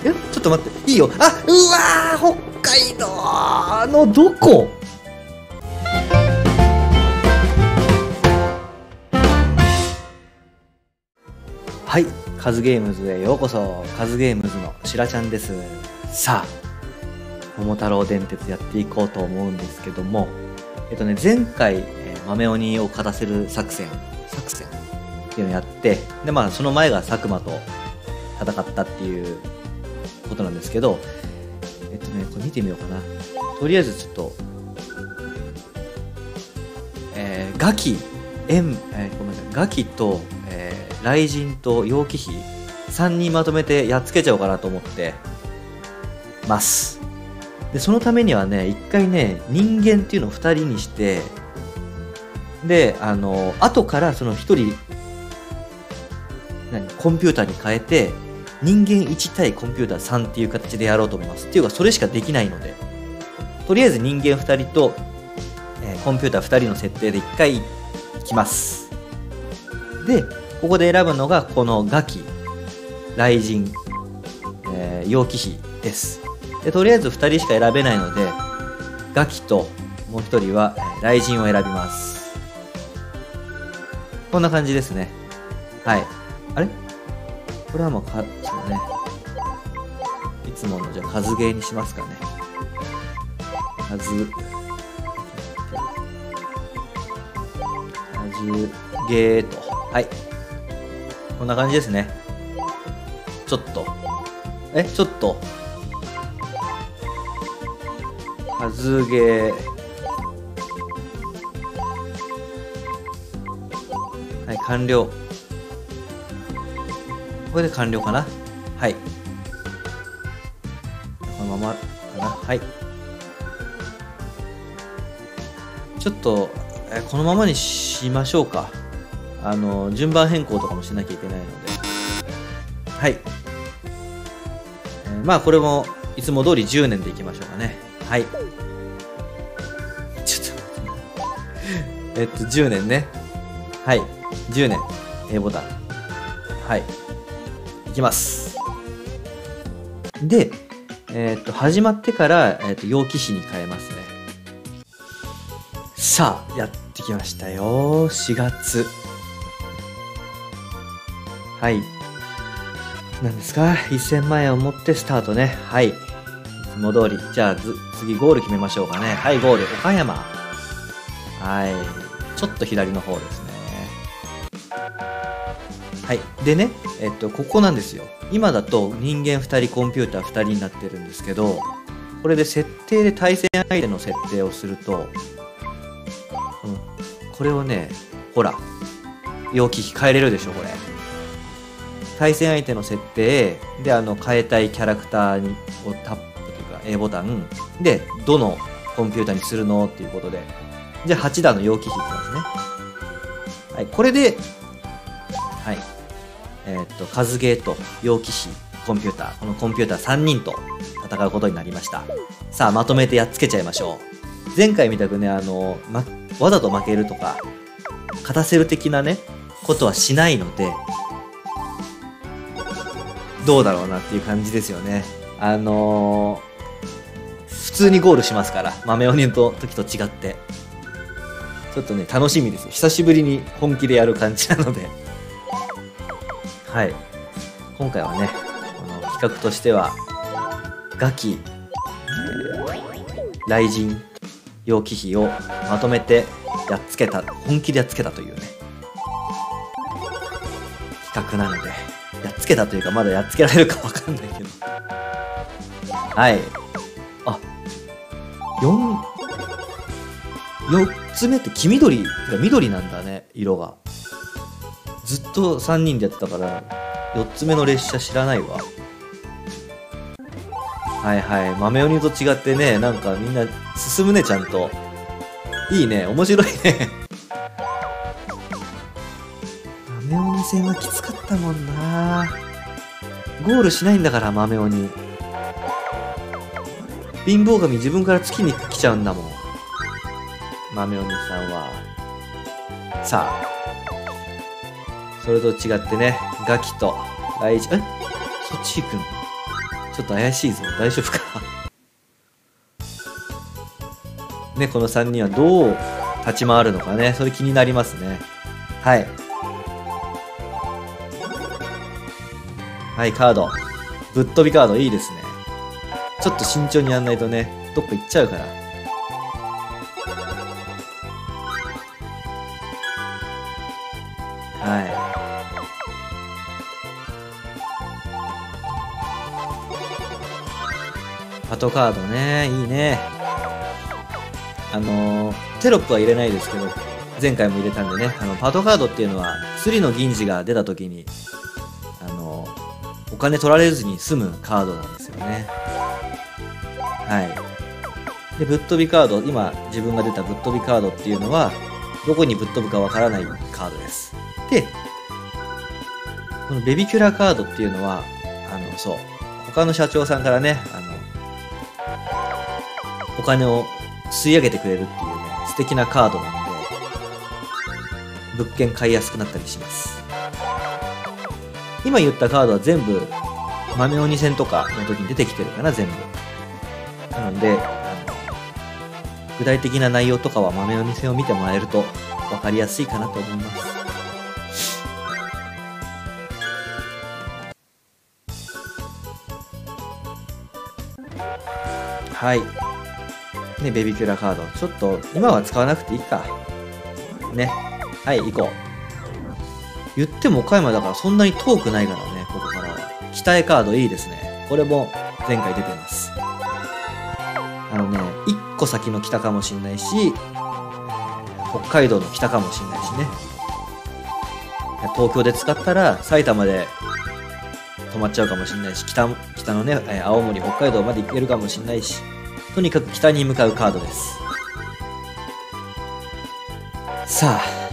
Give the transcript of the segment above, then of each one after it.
ちょっと待って、いいよ。あ、うわー、北海道のどこ？はい、カズゲームズへようこそ。カズゲームズのしらちゃんです。さあ、桃太郎電鉄やっていこうと思うんですけども、前回、豆鬼を勝たせる作戦っていうのをやって、で、まあ、その前が佐久間と戦ったっていうことなんですけど、これ見てみようかな。とりあえずちょっと、ガキと、雷神と楊貴妃3人まとめてやっつけちゃおうかなと思ってます。で、そのためにはね、一回ね、人間っていうのを2人にして、で、後からその1人、コンピューターに変えて、人間1対コンピューター3っていう形でやろうと思います。っていうか、それしかできないので、とりあえず人間2人と、コンピューター2人の設定で1回いきます。で、ここで選ぶのが、このガキ、雷神、楊貴妃です。で、とりあえず2人しか選べないので、ガキともう1人は雷神を選びます。こんな感じですね。はい。あれ？これはもうそうね。いつもの、じゃあ、カズゲーにしますかね。カズゲーと。はい。こんな感じですね。ちょっと。カズゲー。はい、完了。これで完了かな。はい。このままかな。はい。ちょっと、このままにしましょうか。順番変更とかもしなきゃいけないので。はい。まあ、これも、いつも通り10年でいきましょうかね。はい。ちょっと10年ね。はい。10年。A ボタン。はい。いきます。で、始まってから、楊貴妃に変えますね。さあ、やってきましたよ。4月。はい。何ですか？ 1000 万円を持ってスタートね。はい。いつも通り。じゃあ、次ゴール決めましょうかね。はい、ゴール。岡山。はい。ちょっと左の方ですね。はい。でね、ここなんですよ。今だと人間2人、コンピューター2人になってるんですけど、これで設定で対戦相手の設定をすると、これをね、ほら、楊貴妃変えれるでしょ、これ。対戦相手の設定で、変えたいキャラクターをタップというか、A ボタンで、どのコンピューターにするのっていうことで、じゃあ8段の楊貴妃いきますね。はい、これで、はい。カズゲーと楊貴妃、コンピューター、このコンピューター3人と戦うことになりました。さあ、まとめてやっつけちゃいましょう。前回みたくね、わざと負けるとか、勝たせる的なね、ことはしないので、どうだろうなっていう感じですよね。普通にゴールしますから、豆鬼の時と違って。ちょっとね、楽しみですよ。久しぶりに本気でやる感じなので。はい。今回はね、企画としては、ガキ、雷神、楊貴妃をまとめてやっつけた、本気でやっつけたというね、企画なので、やっつけたというか、まだやっつけられるかわかんないけど。はい。あ、4つ目って黄緑、緑なんだね、色が。ずっと3人でやってたから、4つ目の列車知らないわ。はいはい。豆鬼と違ってね、なんかみんな進むね、ちゃんと。いいね、面白いね。豆鬼戦はきつかったもんな。ゴールしないんだから、豆鬼。貧乏神自分から月に来ちゃうんだもん。豆鬼さんは。さあ。それと違ってね、ガキと雷神、そっち行くの？ ちょっと怪しいぞ。大丈夫かね、この3人はどう立ち回るのかね。それ気になりますね。はい。はい、カード。ぶっ飛びカードいいですね。ちょっと慎重にやんないとね、どっか行っちゃうから。はい。パトカードね、いいね。テロップは入れないですけど、前回も入れたんでね、パトカードっていうのは、スリの銀次が出た時に、お金取られずに済むカードなんですよね。はい。で、ぶっ飛びカード、今自分が出たぶっ飛びカードっていうのは、どこにぶっ飛ぶかわからないカードです。で、このベビキュラカードっていうのは、そう、他の社長さんからね、お金を吸い上げてくれるっていうね、素敵なカードなんで、物件買いやすくなったりします。今言ったカードは全部、豆鬼戦とかの時に出てきてるかな、全部。なので、具体的な内容とかは豆鬼戦を見てもらえると分かりやすいかなと思います。はい。ね、ベビキュラカード。ちょっと、今は使わなくていいか。ね。はい、行こう。言っても岡山だからそんなに遠くないからね、ここからは。北へカードいいですね。これも前回出てます。1個先の北かもしんないし、北海道の北かもしんないしね。東京で使ったら埼玉で止まっちゃうかもしんないし、北のね、青森、北海道まで行けるかもしんないし、とにかく北に向かうカードです。さあ。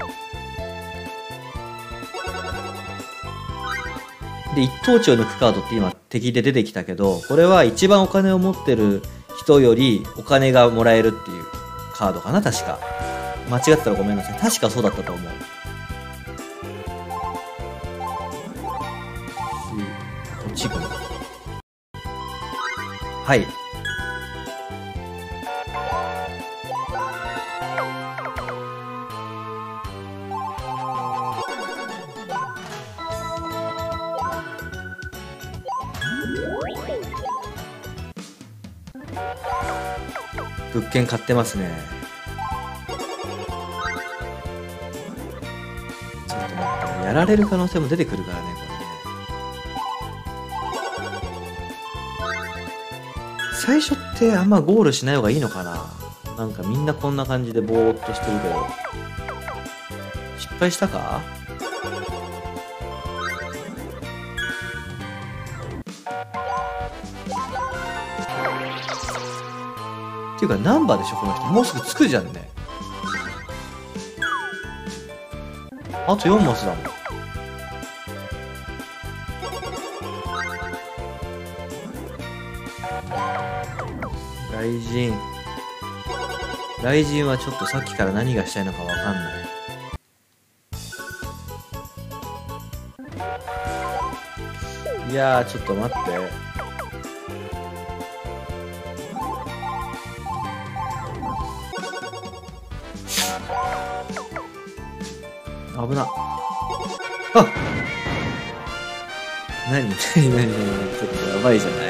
で、一等地を抜くカードって今敵で出てきたけど、これは一番お金を持ってる人よりお金がもらえるっていうカードかな、確か。間違ってたらごめんなさい。確かそうだったと思う。こっち行くの？はい。物件買ってますね。ちょっと待って、やられる可能性も出てくるからね、これね。最初ってあんまゴールしない方がいいのかな。なんかみんなこんな感じでぼーっとしてるけど。失敗したか？っていうかナンバーでしょ、この人。もうすぐ着くじゃんね。あと4マスだもん。雷神はちょっとさっきから何がしたいのかわかんない。いやー、ちょっと待って。危な。あっ、何ちょっとやばいじゃない。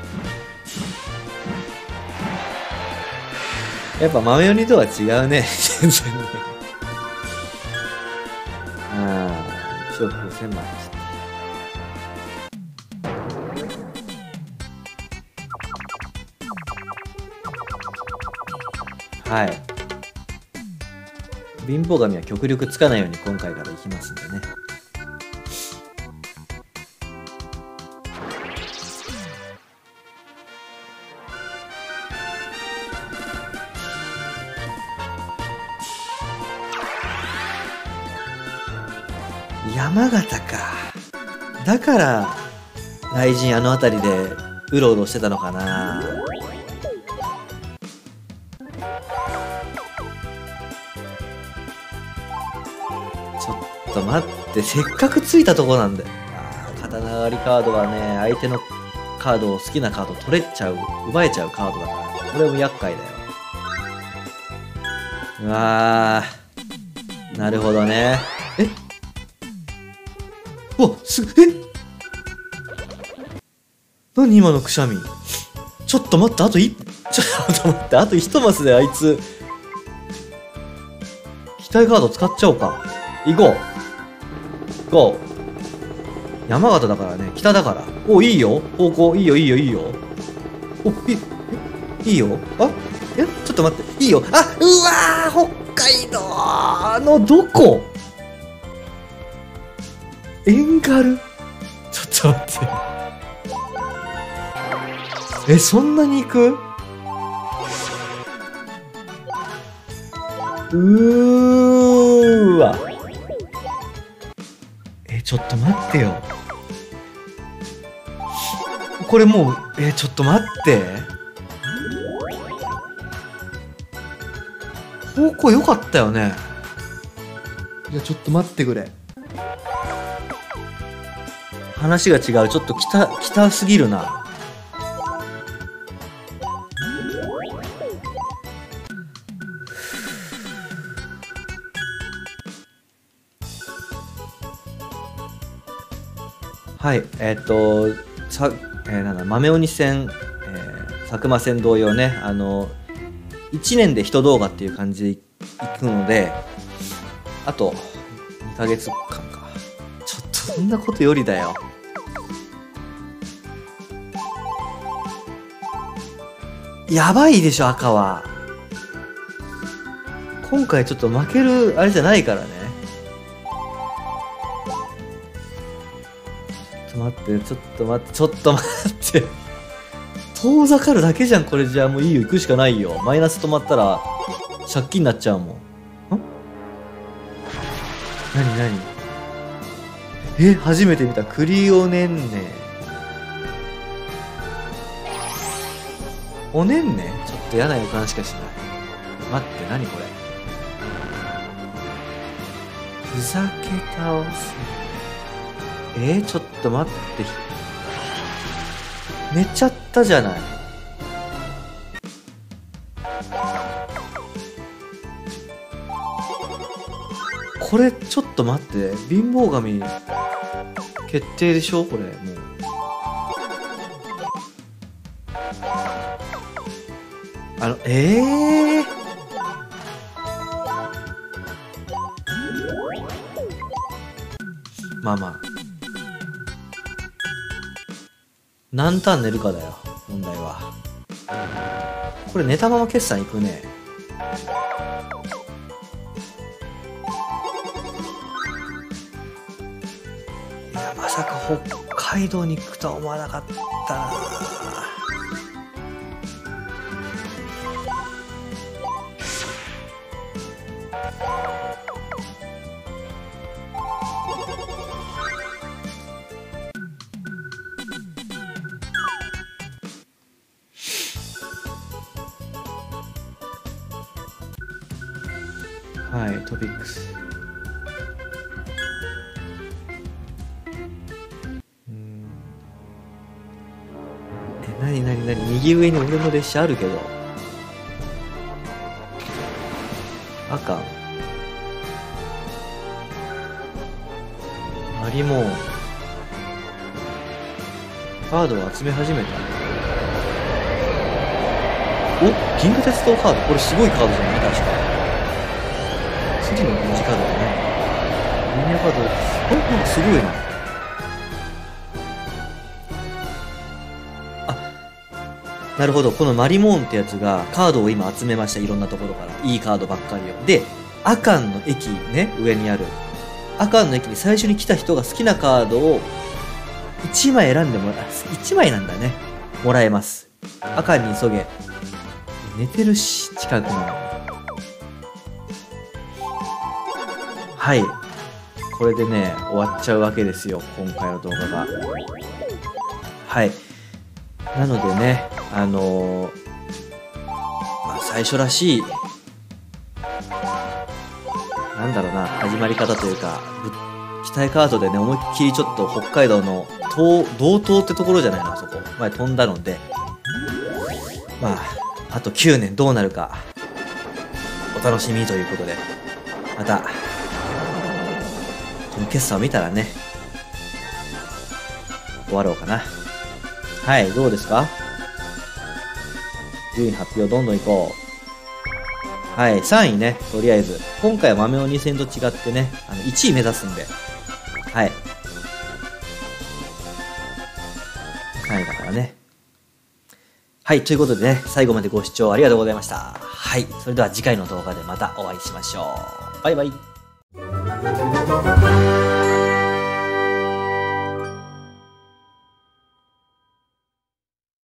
やっぱ豆鬼とは違うね。全然ね。一応5000万でした。はい。貧乏神は極力つかないように今回からいきますんでね。山形か。だから雷神あの辺りでうろうろしてたのかな。ちょっと待って、せっかくついたとこなんだよ。刀狩りカードはね、相手のカードを好きなカード取れちゃう、奪えちゃうカードだから、これも厄介だよ。うわー、なるほどね。うわ、何今のくしゃみ。ちょっと待って、ちょっと待って、あと1マスであいつ。期待カード使っちゃおうか。行こう。ゴー。山形だからね、北だから。お、いいよ。方向、いいよ。お、いいよ。ちょっと待って。いいよ。うわー、北海道のどこ？遠軽？ちょっと待って。そんなに行く？わ。ちょっと待ってよ。これもう、ちょっと待って。方向良かったよね。いや、ちょっと待ってくれ。話が違う。ちょっと北すぎるな。はい、なんだ、豆鬼戦、佐久間戦同様ね、1年で1動画っていう感じでいくので、あと2ヶ月間か。ちょっとそんなことよりだよ。やばいでしょ、赤は。今回ちょっと負けるあれじゃないからね。ちょっと待って。遠ざかるだけじゃん、これじゃあもういいよ、行くしかないよ。マイナス止まったら、借金になっちゃうもん。何初めて見た。クリオネンネ。おねんね？ちょっと嫌な予感しかしない。待って、何これ。ふざけ倒す。ちょっと待って。寝ちゃったじゃない。これ、ちょっと待って。貧乏神、決定でしょこれ、もう。まあ。何ターン寝るかだよ、問題は。これ寝たまま決算いくね。いや、まさか北海道に行くとは思わなかったな。はい、トピックス。何右上に俺の列車あるけど。赤。マリモーン。カードを集め始めた。お、銀河鉄道カード。これすごいカードじゃない確か。次の軍事カードだね。リニアカード。なんかすごいな。なるほど。このマリモーンってやつがカードを今集めました。いろんなところから。いいカードばっかりを。で、アカンの駅ね、上にある。アカンの駅に最初に来た人が好きなカードを1枚選んでもらう。1枚なんだね。もらえます。アカンに急げ。寝てるし、近くなの。はい。これでね、終わっちゃうわけですよ。今回の動画が。はい。なのでね、最初らしい、なんだろうな、始まり方というか、 機体カードでね、思いっきりちょっと北海道の道東ってところじゃないの、あそこ。まで飛んだので、まあ、あと9年どうなるか、お楽しみということで、また、この決算を見たらね、終わろうかな。はい、どうですか？順位発表どんどんいこう。はい、3位ね、とりあえず。今回は豆鬼戦と違ってね、1位目指すんで。はい。3位だからね。はい、ということでね、最後までご視聴ありがとうございました。はい、それでは次回の動画でまたお会いしましょう。バイバイ。